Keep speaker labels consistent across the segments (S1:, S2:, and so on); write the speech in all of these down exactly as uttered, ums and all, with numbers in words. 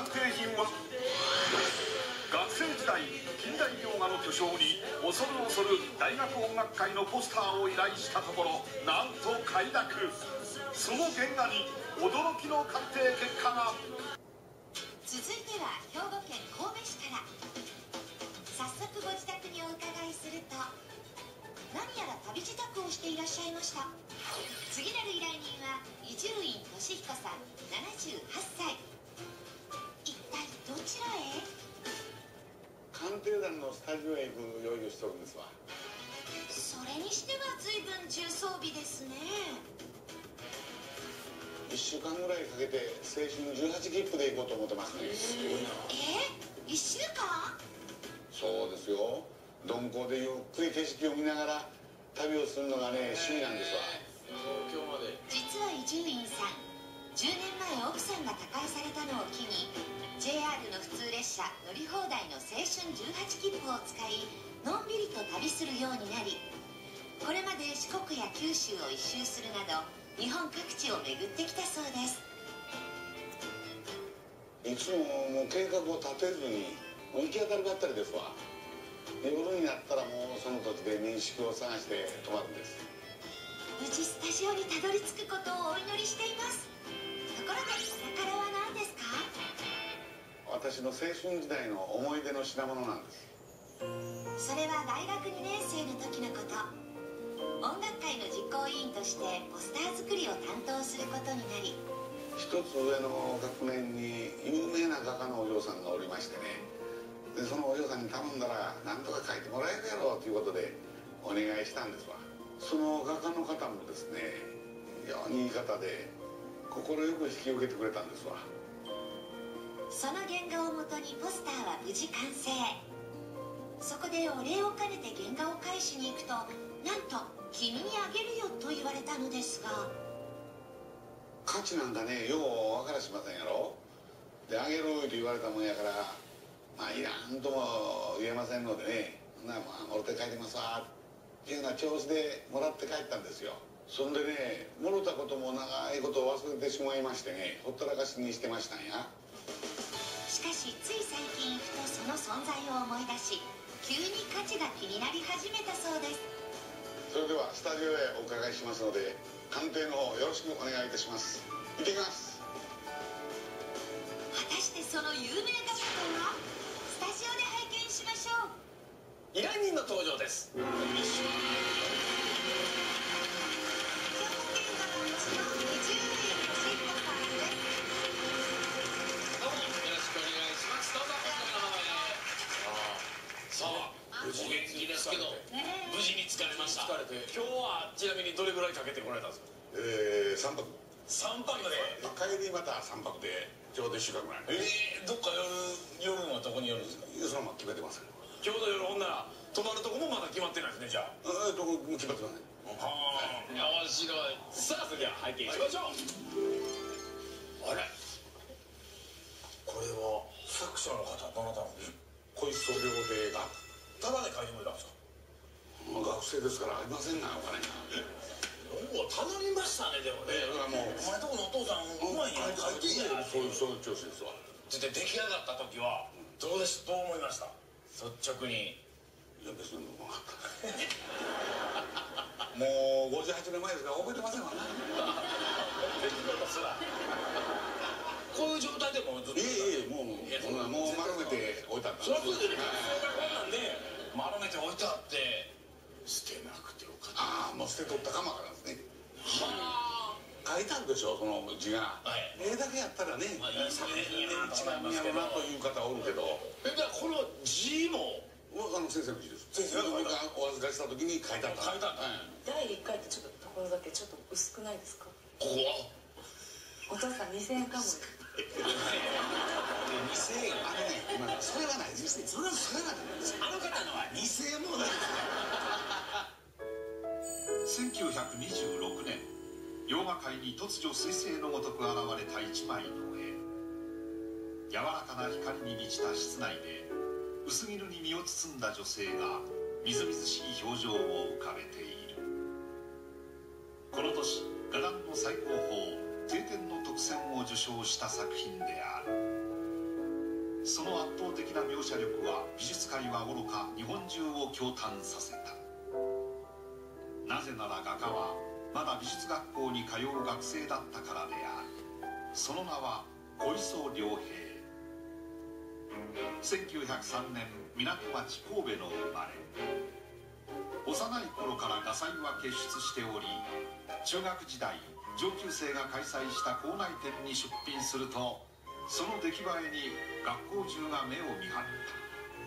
S1: 鑑定品は学生時代近代洋画の巨匠に恐る恐る大学音楽会のポスターを依頼したところ、なんと快諾。その原画に驚きの鑑定結果が。
S2: 続いては兵庫県神戸市から。早速ご自宅にお伺いすると、何やら旅支度をしていらっしゃいました。次なる依頼人は伊集院俊彦さんななじゅうはっさい。一体どちらへ？
S3: 鑑定団のスタジオへ行く用意をしておるんですわ。
S2: それにしては随分重装備ですね。
S3: いっしゅうかんぐらいかけて青春じゅうはち切符で行こうと思ってますね。
S2: すごいな。えー、いっしゅうかん？
S3: そうですよ。鈍行でゆっくり景色を見ながら旅をするのがね、趣味なんですわ。
S4: 東京まで。
S2: 実は伊集院さん、じゅうねんまえ奥さんが他界されたのを機に ジェイアール の普通列車乗り放題の青春じゅうはち切符を使い、のんびりと旅するようになり、これまで四国や九州を一周するなど日本各地を巡ってきたそうです。
S3: いつももう計画を立てずに行き当たりばったりですわ。夜になったらもうその土地で民宿を探して泊まるんです。
S2: 無事スタジオにたどり着くことをお祈りしています。ところでお宝は何ですか？
S3: 私の青春時代の思い出の品物なんです。
S2: それは大学にねん生の時のこと。音楽会の実行委員としてポスター作りを担当することになり、
S3: 一つ上の学年に有名な画家のお嬢さんがおりましてね、でそのお嬢さんに頼んだら何とか描いてもらえるやろうということでお願いしたんですわ。その画家の方もですね、非常にいい方で快く引き受けてくれたんですわ。
S2: その原画をもとにポスターは無事完成。そこでお礼を兼ねて原画を返しに行くと、なんと「君にあげるよ」と言われたのですが、
S3: 価値なんかね、よう分からしませんやろ。であげると言われたもんやから、まあいらんとも言えませんのでね、なまあもろて帰りますわっていうような調子でもらって帰ったんですよ。そんでね、もろたことも長いことを忘れてしまいましてね、ほったらかしにしてましたんや。
S2: しかしつい最近ふとその存在を思い出し、急に価値が気になり始めたそうです。
S3: それではスタジオへお伺いしますので、鑑定の方よろしくお願いいたします。行ってきます。
S2: 果たしてその有名画家とは？スタジオで拝見しましょう。
S4: 依頼人の登場です。お元気ですけど、無事に疲れました。疲れて、今日はちなみにどれぐらいかけてこられたんですか？
S3: えー、さんぱく。
S4: さんぱくで。
S3: 帰りまたさんぱくでちょうどいっしゅうかんぐらい。
S4: えー、どっか夜、夜はどこに寄るんですか？
S3: そのまま決めてます。
S4: 今日の夜ほんなら泊まるとこもまだ決まってないですね。じゃあ
S3: えー、どこも決まってません。
S4: はあ、面白い。さあそれでは拝見しましょう。あれ、これは作者の方どなたなんですか？
S3: 小磯料亭が
S4: ただで書いてくれたんですか？
S3: 学生ですからありませんが、お金が。
S4: おお、頼みましたね。でもね、
S3: えー、もう
S4: お前とこのお父さんうまいやん、書いてんやん。
S3: そういうそういう調子ですわ。
S4: で出来上がった時はどうです、どう思いました？率直に。
S3: いや別にもうもうごじゅうはちねんまえですから覚えてませんわな。
S4: こういう状態でもずっと。
S3: いえいえ、もうもう丸めて置いてあった。
S4: そりゃそうですよね。こんなんで丸めて置いてあって捨てなくてよかった。
S3: ああ、もう捨てとったかもわからんですね。
S4: はあ、
S3: 書いてあるでしょ、その字が。絵だけやったらね、
S4: まあいいですね。いいね、
S3: 一番似合うなという方おるけど。
S4: え、じゃあこの字も
S3: あの先生の字です。
S4: 先生が
S3: 僕がお預かりした時に書いてあった。
S4: 書いてあった。
S5: だいいっかいってちょっとところだけちょっと薄くないですか？
S4: ここ
S5: お父さんにせんえんかも。
S4: にせんえん。
S3: あのね、今それはないですね。それはそれはない。
S4: あの方のはにせんえんもない
S1: せんきゅうひゃくにじゅうろくねん、洋画界に突如彗星のごとく現れた一枚の絵。柔らかな光に満ちた室内で薄絹に身を包んだ女性がみずみずしい表情を浮かべている。この年画壇の最高峰帝展の特選を受賞した作品である。 その圧倒的な描写力は美術界はおろか日本中を驚嘆させた。なぜなら画家はまだ美術学校に通う学生だったからである。その名は小磯良平。せんきゅうひゃくさんねん港町神戸の生まれ。幼い頃から画才は傑出しており、中学時代上級生が開催した校内展に出品すると、その出来栄えに学校中が目を見張った。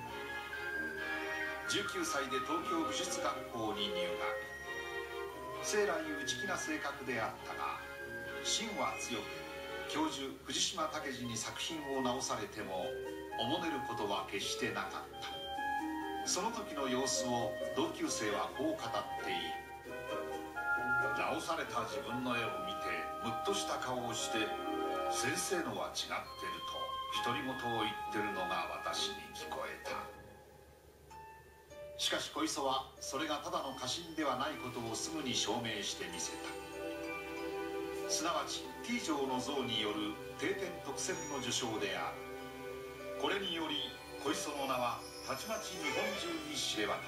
S1: じゅうきゅうさいで東京美術学校に入学。生来内気な性格であったが、芯は強く、教授藤島武二に作品を直されてもおもねることは決してなかった。その時の様子を同級生はこう語っている。直された自分の絵を見てムッとした顔をして、先生のは違ってると独り言を言ってるのが私に聞こえた。しかし小磯はそれがただの過信ではないことをすぐに証明してみせた。すなわち T 城の像による定点特選の受賞である。これにより小磯の名はたちまち日本中に知れ渡った。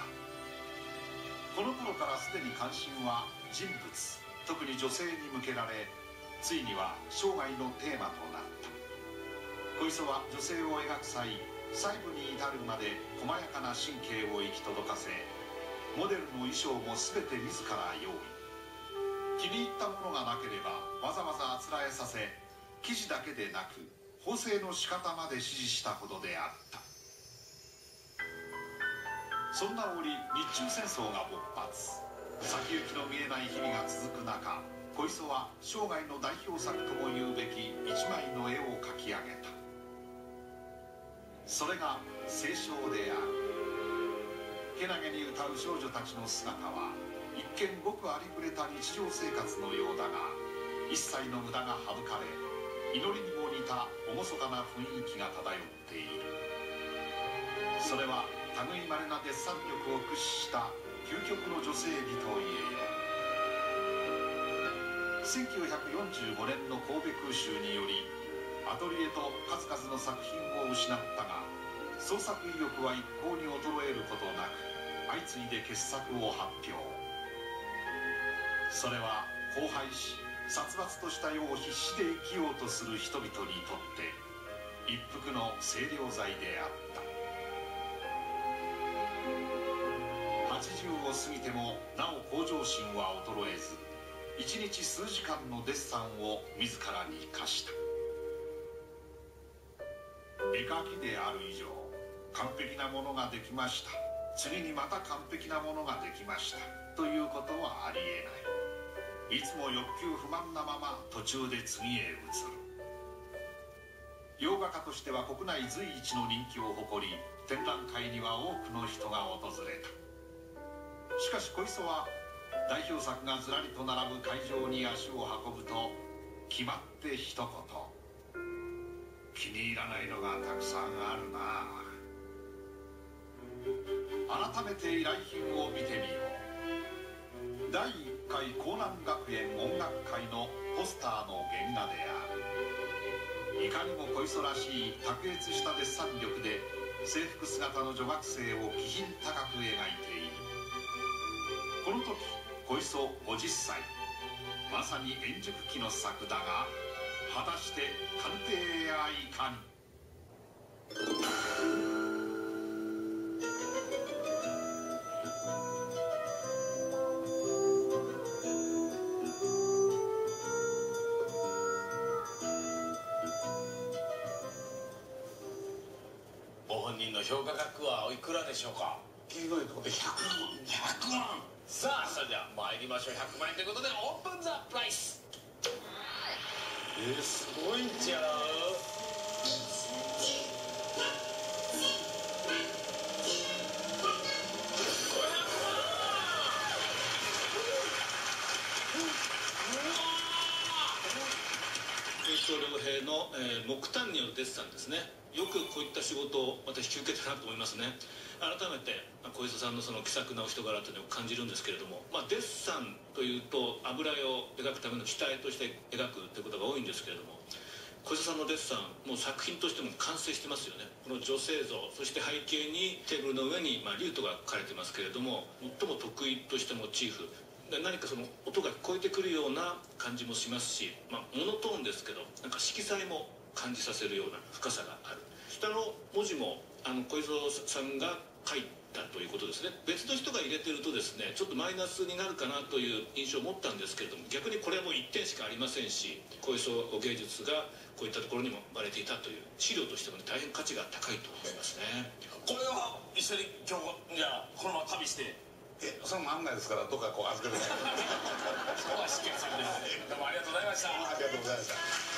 S1: この頃からすでに関心は人物、特に女性に向けられ、ついには生涯のテーマとなった。小磯は女性を描く際、細部に至るまで細やかな神経を行き届かせ、モデルの衣装も全て自ら用意。気に入ったものがなければわざわざあつらえさせ、生地だけでなく縫製の仕方まで指示したほどであった。そんな折日中戦争が勃発、先行きの見えない日々が続く中、小磯は生涯の代表作ともいうべき一枚の絵を描き上げた。それが清少である。けなげに歌う少女たちの姿は一見ごくありふれた日常生活のようだが、一切の無駄が省かれ、祈りにも似た厳かな雰囲気が漂っている。それは類いまれなデッサン力を駆使した究極の女性美といえよう。せんきゅうひゃくよんじゅうごねんの神戸空襲によりアトリエと数々の作品を失ったが、創作意欲は一向に衰えることなく相次いで傑作を発表。それは荒廃し殺伐とした世を必死で生きようとする人々にとって一服の清涼剤であった。はちじゅうを過ぎてもなお向上心は衰えず、一日数時間のデッサンを自らに課した。絵描きである以上、完璧なものができました、次にまた完璧なものができましたということはありえない。いつも欲求不満なまま途中で次へ移る。洋画家としては国内随一の人気を誇り、展覧会には多くの人が訪れた。しかし小磯は代表作がずらりと並ぶ会場に足を運ぶと決まって一言、気に入らないのがたくさんあるな。改めて依頼品を見てみよう。だいいっかい江南学園音楽会のポスターの原画である。いかにも小磯らしい卓越したデッサン力で制服姿の女学生を気品高く描いている。この時小磯ごじゅっさい、まさに円熟期の作だが、果たして鑑定やいかに。
S4: ご本人の評価額はおいくらでしょうか。
S3: 黄色いとこでひゃくまん。
S4: ひゃくまん。さあそれでは参りましょう。ひゃくまん円ということでオープンザプライス。えー、すごいんちゃう。
S6: 小磯良平の、えー、木炭によるデッサンですね。よくこういった仕事をまた引き受けたなと思いますね。改めて小磯さんのその気さくなお人柄というのを感じるんですけれども、まあ、デッサンというと油絵を描くための下絵として描くということが多いんですけれども、 小磯さんのデッサンもう作品としても完成してますよね。この女性像、そして背景にテーブルの上に、まあ、リュートが書かれてますけれども、最も得意としたモチーフで何かその音が聞こえてくるような感じもしますし、まあ、モノトーンですけどなんか色彩も感じさせるような深さがある。下の文字もあの小磯さんが書いたということですね。別の人が入れてるとですねちょっとマイナスになるかなという印象を持ったんですけれども、逆にこれはもういってんしかありませんし、小磯芸術がこういったところにも生まれていたという資料としても、ね、大変価値が高いと思いますね。
S4: これは一緒に今日じゃあこのまま旅して。
S3: えそのまんないですからどっかこう預けてください。
S4: そこはしっかりされてる。どうもありがとうございました。
S3: ありがとうございました。